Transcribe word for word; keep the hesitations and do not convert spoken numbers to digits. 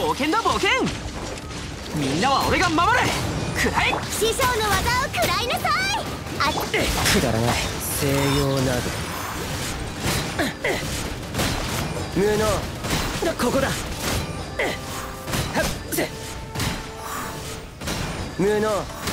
冒険だ冒険。みんなは俺が守る。くらえ。 師匠の技を食らいなさい。あっ、 くだらない西洋など無能。ここだ。無能。